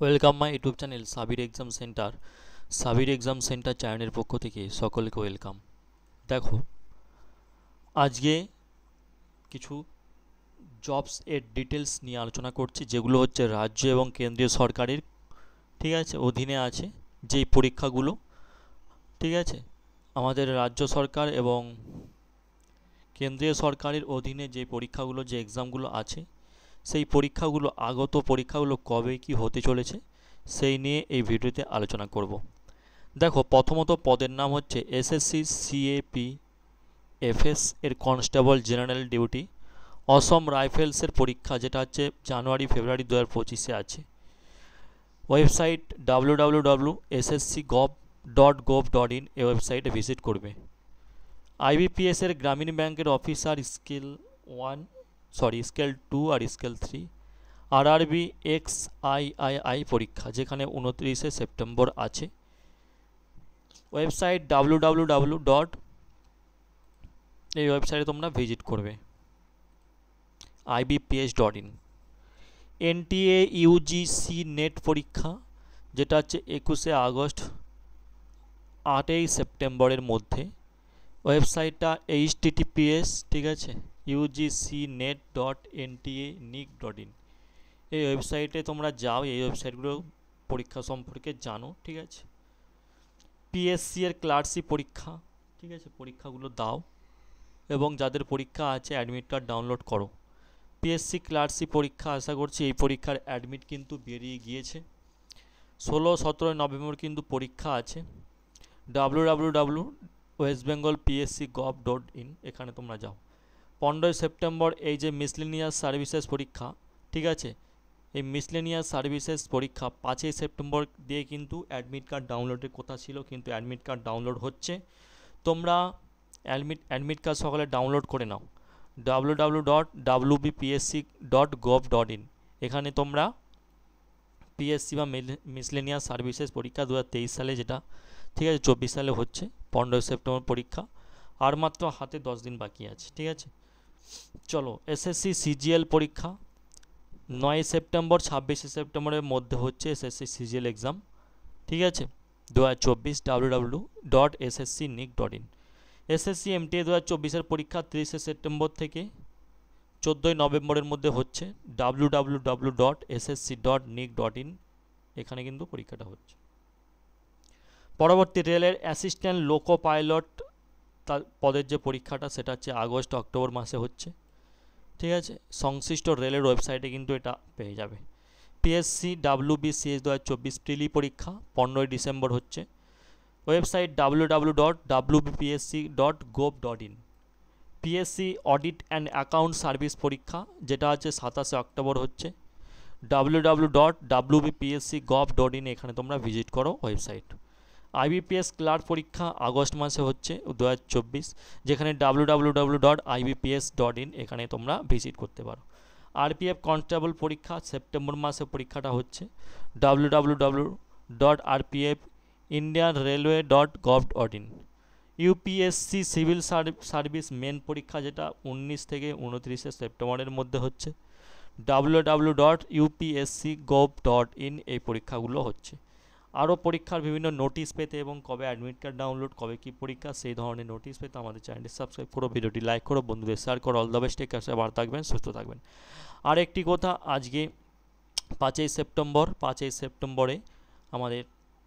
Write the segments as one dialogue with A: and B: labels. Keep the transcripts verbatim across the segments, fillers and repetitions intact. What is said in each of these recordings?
A: Welcome my YouTube channel Sabir exam centre. Sabir exam centre চ্যানেলের পক্ষ থেকে সকলকে ওয়েলকাম। দেখো, আজকে কিছু জবস এর ডিটেলস নিয়ে আলোচনা করছি, যেগুলো হচ্ছে রাজ্য এবং কেন্দ্রীয় সরকারের, ঠিক আছে, অধীনে আছে যেই পরীক্ষাগুলো, ঠিক আছে, আমাদের রাজ্য সরকার এবং কেন্দ্রীয় সরকারের অধীনে যে পরীক্ষাগুলো, যে এক্সামগুলো আছে, সেই পরীক্ষাগুলো, আগত পরীক্ষাগুলো কবে কি হতে চলেছে সেই নিয়ে এই ভিডিওতে আলোচনা করব। দেখো, প্রথমত পদের নাম হচ্ছে এসএসসি সিএপি এফএস এর কনস্টেবল জেনারেল ডিউটি, অসম রাইফেলসের পরীক্ষা, যেটা হচ্ছে জানুয়ারি ফেব্রুয়ারি দু হাজার পঁচিশে আছে। Website W W W dot S S C gov dot gov dot in এই ওয়েবসাইটে ভিজিট করবে। আইবিপিএস এর গ্রামীণ ব্যাংকের officer scale one sorry scale two আর scale three, RRB X I I I পরীক্ষা, যেখানে উনত্রিশে সেপ্টেম্বর আছে। Website W W W dot এই ওয়েবসাইটে তোমরা ভিজিট করবে IBPS dot in. NTA UGC NET পরীক্ষা, যেটা হচ্ছে একুশে আগস্ট আটই সেপ্টেম্বরের মধ্যে। ওয়েবসাইটটা এইচ টিটিপিএস, ঠিক আছে, UGC NET dot NTA NIC dot in. এই ওয়েবসাইটে তোমরা যাও, এই ওয়েবসাইটগুলো পরীক্ষা সম্পর্কে জানো, ঠিক আছে। পিএসসি এর ক্লার্কশিপ পরীক্ষা, ঠিক আছে, পরীক্ষাগুলো দাও এবং যাদের পরীক্ষা আছে অ্যাডমিট কার্ড ডাউনলোড করো। পিএসসি ক্লার্কশিপ পরীক্ষা, আশা করছি এই পরীক্ষার অ্যাডমিট কিন্তু বেরিয়ে গিয়েছে। ষোলো সতেরোই নভেম্বর কিন্তু পরীক্ষা আছে। W W W dot West Bengal PSC gov dot in এখানে তোমরা যাও। পনেরোই সেপ্টেম্বর এই যে মিসলেনিয়াস সার্ভিসেস পরীক্ষা, ঠিক আছে, এই মিসলেনিয়াস সার্ভিসেস পরীক্ষা পাঁচই সেপ্টেম্বর দিয়ে কিন্তু অ্যাডমিট কার্ড ডাউনলোডের কথা ছিল, কিন্তু অ্যাডমিট কার্ড ডাউনলোড হচ্ছে। তোমরা অ্যাডমিট অ্যাডমিট কার্ড সকালে ডাউনলোড করে নাও। W W W dot W B P S C dot gov dot in এখানে তোমরা পিএসসি বা মিসলেনিয়াস সার্ভিসেস পরীক্ষা দু হাজার তেইশ সালে, যেটা, ঠিক আছে, চব্বিশ সালে হচ্ছে, পনেরোই সেপ্টেম্বর পরীক্ষা, আর মাত্র হাতে দশ দিন বাকি আছে, ঠিক আছে। চলো, এসএসসি সিজিএল পরীক্ষা নয় সেপ্টেম্বর ছাব্বিশে সেপ্টেম্বরের মধ্যে হচ্ছে এসএসসি সিজিএল এক্সাম, ঠিক আছে, দু হাজার চব্বিশ। W W W dot S S C NIC dot in. SSC MTA দু হাজার চব্বিশের পরীক্ষা তিরিশে সেপ্টেম্বর থেকে চোদ্দোই নভেম্বরের মধ্যে হচ্ছে। W W W dot S S C dot NIC dot in এখানে কিন্তু পরীক্ষাটা হচ্ছে। পরবর্তী রেলের অ্যাসিস্ট্যান্ট লোকো পাইলট তার পদের যে পরীক্ষাটা, সেটা হচ্ছে আগস্ট অক্টোবর মাসে হচ্ছে, ঠিক আছে। সংশ্লিষ্ট রেলের ওয়েবসাইটে কিন্তু এটা পেয়ে যাবে। পিএসসি ডাব্লিউবিসিএস দু হাজার চব্বিশ প্রিলি পরীক্ষা পনেরোই ডিসেম্বর হচ্ছে। Website W W W dot WBPSC dot gov dot in. PSC audit and account service পরীক্ষা, যেটা হচ্ছে সাতাশে অক্টোবর হচ্ছে। W W W dot WBPSC gov dot in এখানে তোমরা ভিজিট করো ওয়েবসাইট। আইবিপিএস ক্লার্ক পরীক্ষা আগস্ট মাসে হচ্ছে দু হাজার চব্বিশ, যেখানে W W W dot IBPS dot in এখানে তোমরা ভিজিট করতে পারো। আরপিএফ কনস্টেবল পরীক্ষা সেপ্টেম্বর মাসে পরীক্ষাটা হচ্ছে। W W W dot RPF Indian railway dot gov dot in. UPSC civil service main পরীক্ষা, যেটা উনিশ থেকে উনত্রিশে সেপ্টেম্বরের মধ্যে হচ্ছে। W W W dot UPSC gov dot in এই পরীক্ষাগুলো হচ্ছে। আরও পরীক্ষার বিভিন্ন নোটিশ পেতে এবং কবে অ্যাডমিট কার্ড ডাউনলোড, কবে কী পরীক্ষা, সেই ধরনের নোটিশ পেতে আমাদের চ্যানেলটি সাবস্ক্রাইব করো, ভিডিওটি লাইক করো, বন্ধুদের শেয়ার করো। All the best, take care, ভালো থাকবেন, সুস্থ থাকবেন। আর একটি কথা, আজকে পাঁচই সেপ্টেম্বর পাঁচই সেপ্টেম্বরে আমাদের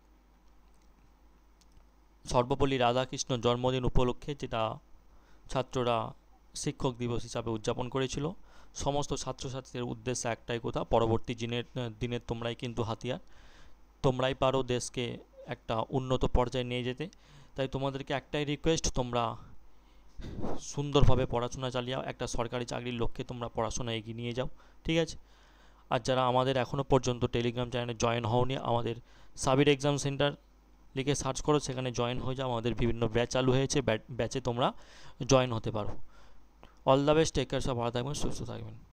A: সর্বপল্লী রাধাকৃষ্ণ জন্মদিন উপলক্ষে, যেটা ছাত্ররা শিক্ষক দিবস হিসাবে উদযাপন করেছিল, সমস্ত ছাত্রছাত্রীদের উদ্দেশ্যে একটাই কথা, পরবর্তী দিনের দিনের তোমরাই কিন্তু হাতিয়ার, তোমরাই পারো দেশকে একটা উন্নত পর্যায়ে নিয়ে যেতে। তাই তোমাদেরকে একটাই রিকোয়েস্ট, তোমরা সুন্দরভাবে পড়াশোনা চালিয়ে একটা সরকারি চাকরির লক্ষ্যে তোমরা পড়াশোনা এগিয়ে নিয়ে যাও, ঠিক আছে। আর যারা আমাদের এখনও পর্যন্ত টেলিগ্রাম চ্যানেলে জয়েন হওনি, আমাদের সাবির এক্সাম সেন্টার লিখে সার্চ করো, সেখানে জয়েন হয়ে যাও। আমাদের বিভিন্ন ব্যাচ চালু হয়েছে, ব্যাচে তোমরা জয়েন হতে পারো। All the best, take care, সব ভালো থাকবেন, সুস্থ থাকবেন।